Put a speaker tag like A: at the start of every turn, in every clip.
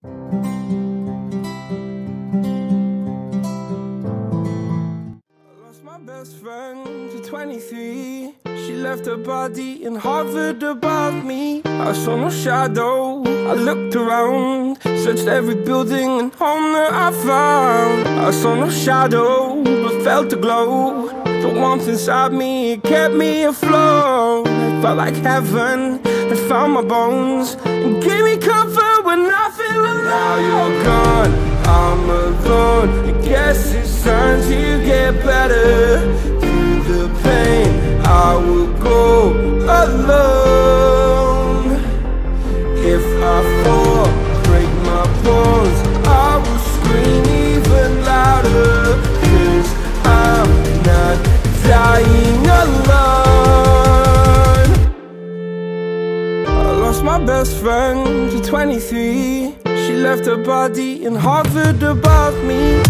A: My best friend to 23. She left her body and hovered above me. I saw no shadow, I looked around, searched every building and home that I found. I saw no shadow, but felt the glow. The warmth inside me, it kept me afloat. It felt like heaven had found my bones and gave me comfort when I feel alone. Now you're gone, I'm alone. I guess it's time to get better. Through the pain, I will go alone. If I fall, break my bones, I will scream even louder. 'Cause I'm not dying alone. I lost my best friend to 23. She left her body and hovered above me.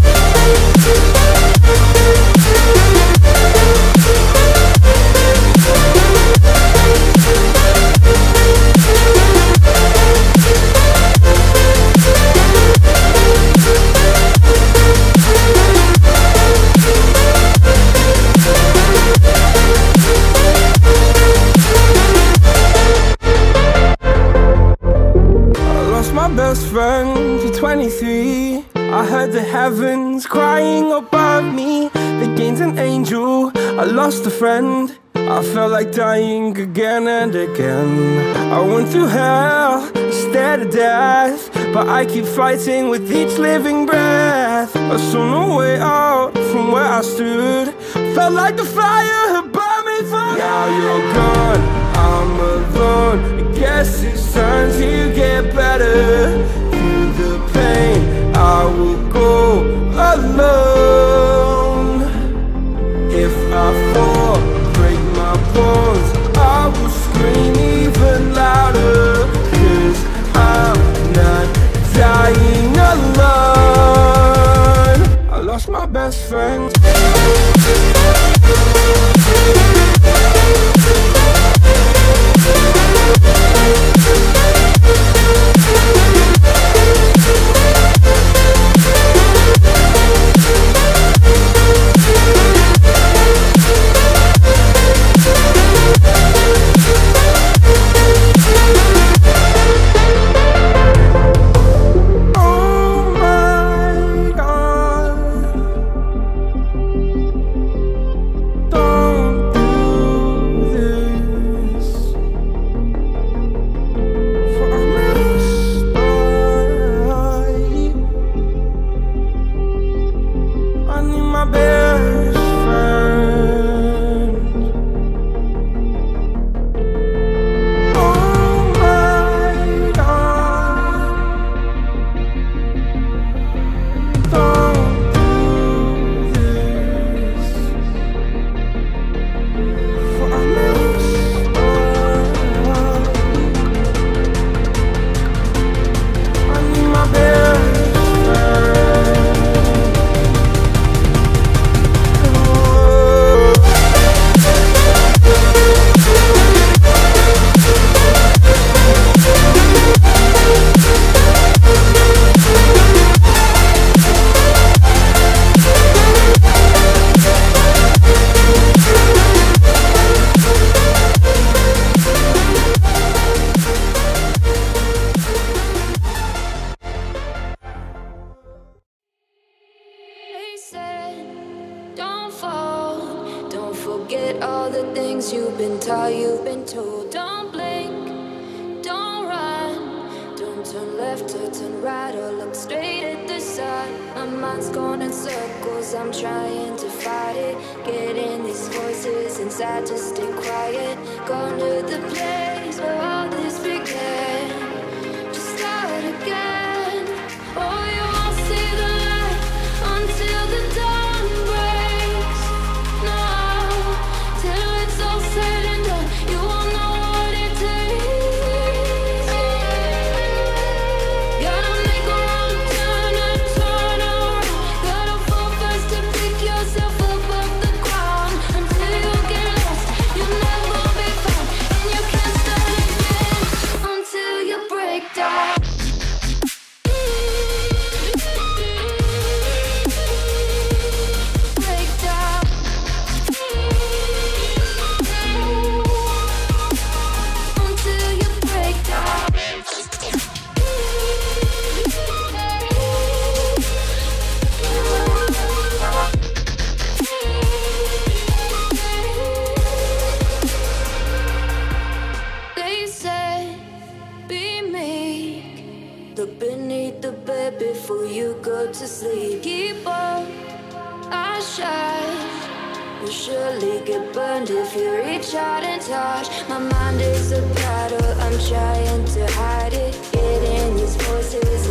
A: My best friend to 23. I heard the heavens crying above me. They gained an angel, I lost a friend. I felt like dying again and again. I went through hell, stared at death, but I keep fighting with each living breath. I saw no way out from where I stood. Felt like the fire had burned me through. Now you're gone, I'm alone. I guess it's time to get better. Through the pain, I will go alone. If I fall, break my bones, I will scream even louder. 'Cause I'm not dying alone. I lost my best friend.
B: Forget all the things you've been taught, you've been told. Don't blink, don't run, don't turn left or turn right or look straight at the sun. My mind's going in circles, I'm trying to fight it. Getting these voices inside to stay quiet. Going to the place where all this began. Just start again. Oh, you won't see the light until the dawn breaks. No, till it's all said and done, you won't know what it takes. Gotta make a wrong turn and turn around. Gotta fall fast to pick yourself up off the ground. Until you get lost, you'll never be found, and you can't stop. beneath the bed before you go to sleep. Keep on, I shine. You'll surely get burned if you reach out and touch. My mind is a battle, I'm trying to hide it. Getting these voices